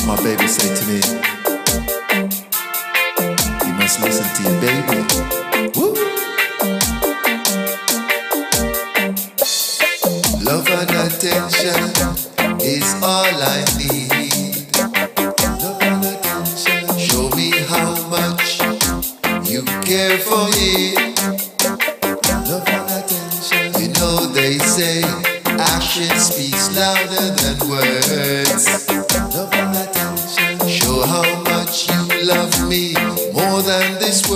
my baby say to me, you must listen to your baby. Woo! Love and attention is all I need. Love and attention. Show me how much you care for me. Love and attention. You know they say action speaks louder than words. Love and attention. Show how much you love me more than this